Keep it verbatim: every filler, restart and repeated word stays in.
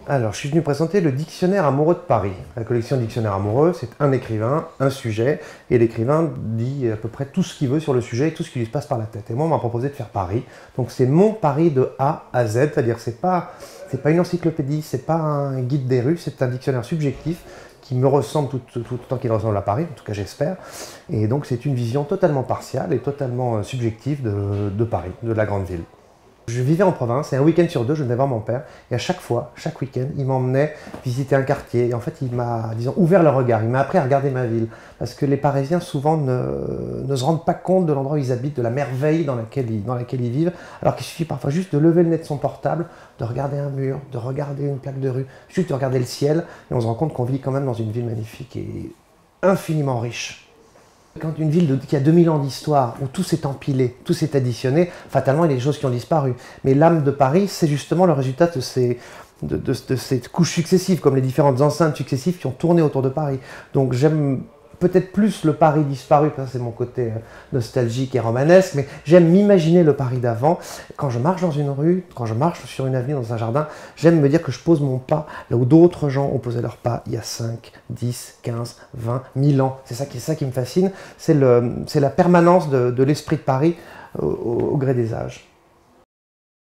Alors, je suis venu présenter le Dictionnaire amoureux de Paris. La collection Dictionnaire amoureux, c'est un écrivain, un sujet, et l'écrivain dit à peu près tout ce qu'il veut sur le sujet et tout ce qui lui se passe par la tête. Et moi, on m'a proposé de faire Paris. Donc, c'est mon Paris de A à Z, c'est-à-dire c'est pas, c'est pas une encyclopédie, c'est pas un guide des rues, c'est un dictionnaire subjectif qui me ressemble tout, tout, tout autant qu'il ressemble à Paris, en tout cas j'espère. Et donc, c'est une vision totalement partiale et totalement subjective de, de Paris, de la grande ville. Je vivais en province et un week-end sur deux, je venais voir mon père. Et à chaque fois, chaque week-end, il m'emmenait visiter un quartier. Et en fait, il m'a, disons, ouvert le regard. Il m'a appris à regarder ma ville. Parce que les Parisiens, souvent, ne, ne se rendent pas compte de l'endroit où ils habitent, de la merveille dans laquelle ils, dans laquelle ils vivent. Alors qu'il suffit parfois juste de lever le nez de son portable, de regarder un mur, de regarder une plaque de rue, juste de regarder le ciel. Et on se rend compte qu'on vit quand même dans une ville magnifique et infiniment riche. Quand une ville de, qui a deux mille ans d'histoire, où tout s'est empilé, tout s'est additionné, fatalement il y a des choses qui ont disparu. Mais l'âme de Paris, c'est justement le résultat de ces, de, de, de ces couches successives, comme les différentes enceintes successives qui ont tourné autour de Paris. Donc j'aime peut-être plus le Paris disparu, ça c'est mon côté nostalgique et romanesque, mais j'aime m'imaginer le Paris d'avant. Quand je marche dans une rue, quand je marche sur une avenue, dans un jardin, j'aime me dire que je pose mon pas là où d'autres gens ont posé leur pas il y a cinq, dix, quinze, vingt, mille ans. C'est ça qui, ça qui me fascine, c'est la permanence de, de l'esprit de Paris au, au gré des âges.